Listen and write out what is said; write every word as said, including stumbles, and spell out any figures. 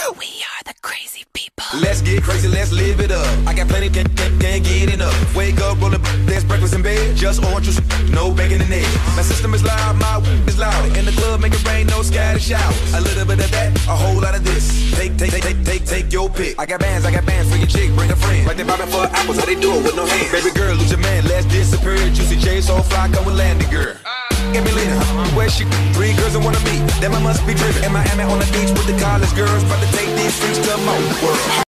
We are the crazy people. Let's get crazy, let's live it up. I got plenty, can't, can't, can't get enough. Wake up, roll up, there's breakfast in bed. Just orange juice, no bacon and eggs. My system is loud, my is loud. In the club, make it rain, no scattered showers. A little bit of that, a whole lot of this. Take, take, take, take, take, take your pick. I got bands, I got bands for your chick, bring a friend. Like they bobbing for apples, how they do it with no hands. Baby girl, lose your man, let's disappear. Juicy J, so fly, come with Landy girl. Get me leaning, where she three girls and one of me. Then I must be driven. In Miami on the beach with the college girls, about to take these freaks to my world.